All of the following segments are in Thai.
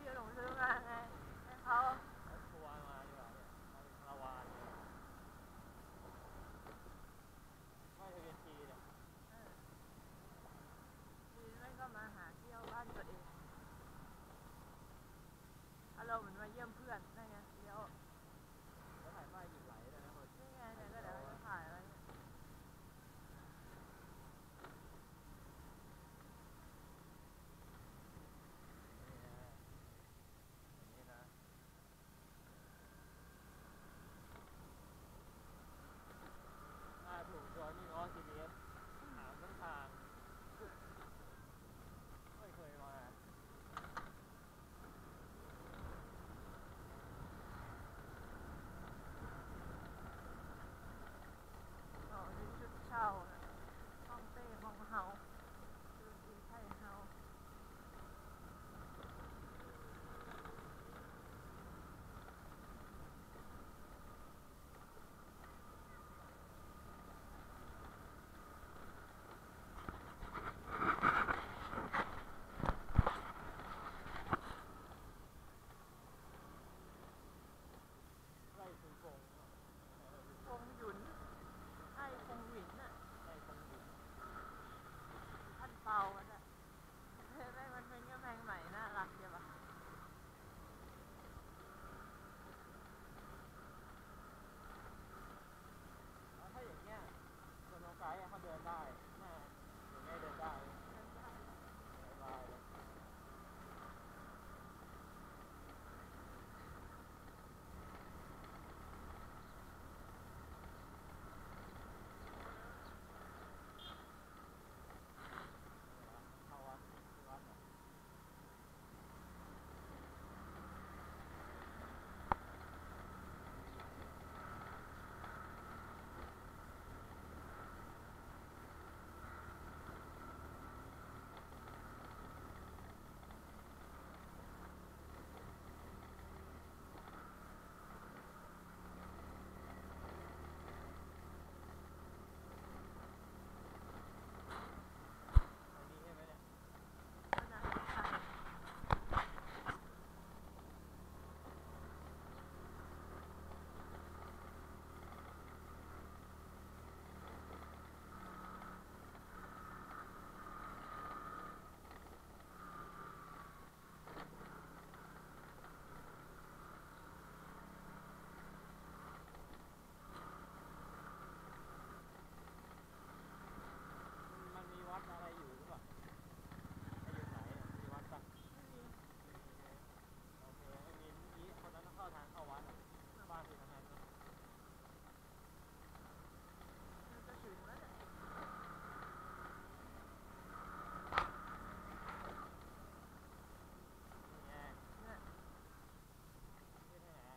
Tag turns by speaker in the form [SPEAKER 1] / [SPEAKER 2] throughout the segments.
[SPEAKER 1] พี่หลงซื้อมาไงให้เขา
[SPEAKER 2] ทัวร์มาดีกว่าเนี่ยมาเป็นคาราวานเลยไม่ทะเบียนจีเนี่ย
[SPEAKER 1] จีนไม่ก็มาหาเที่ยวบ้านตัวเองเราเหมือนมาเยี่ยมเพื่อนนั่นไงเดี๋ยว
[SPEAKER 2] แล้วถ่ายป้ายหยิบไหลเลยนะคน
[SPEAKER 1] นี่ไงเนี่ยก็เดี๋ยวจะถ่ายไว้
[SPEAKER 2] นี่นะถ้าถูกตัวนี่ง้อ GPS ถามทั้งทางไม่เคยมา
[SPEAKER 1] นี่ชุดเช่าห้องเต้ห้องเฮาชุดอีไทยเฮา
[SPEAKER 2] ไล่ถึงกง
[SPEAKER 1] คงหยุนไอ้คงหวินน่ะ
[SPEAKER 2] ไล่คงดิน
[SPEAKER 1] ท่านเปามันอ่ะแม่งมันเป็นกำแพงใหม่น่ารักใช่ปะ
[SPEAKER 2] ถ้าอย่างเงี้ยคนน้องไกด์เขาเดินได้น่าอย่างเงี้ยเดินได้สบายเลยเข้าวัดที่วัดอ่ะอันนี้ใช่ไหมเนี่ยมันมีวัดอะไรอยู่หรือเปล่าอยู่ไหนอ่ะมีวัดปะโอเคไม่มีเมื่อกี้คนนั้นเข้าทางเข้าวัดบ้านที่ทำงานเนี่ย
[SPEAKER 1] จะถึงแล้วเนี่ย
[SPEAKER 2] นี่ไง
[SPEAKER 1] เนี่ย
[SPEAKER 2] ที่ไหนอ่ะ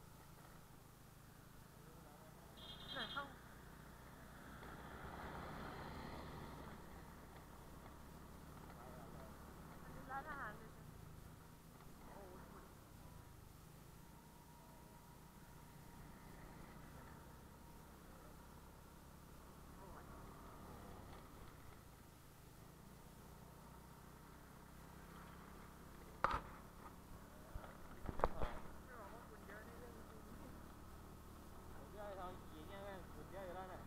[SPEAKER 1] เนี่ยเข้าร้านอาหารเลยโอ้คุณโอ้ยไม่บอกว่าคุณเยอะนี่เรื่องจริง
[SPEAKER 2] ผมจะให้ทำกี่เนี่ยแม่งสุดเยอะอยู่แล้วเนี่ย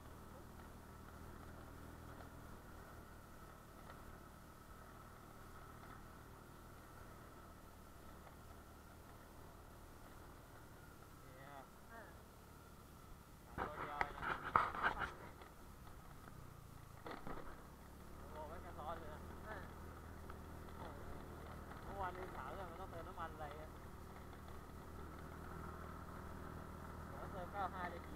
[SPEAKER 2] เนี่ย
[SPEAKER 1] เออ
[SPEAKER 2] ตัวเดียวนะโอ้ไม่กระซ้อนเลยนะ
[SPEAKER 1] เออ
[SPEAKER 2] เมื่อวานนี้ถามเรื่องมันต้องเติมน้ำมันอะไรอ่ะแล้วเติม95ได้กี่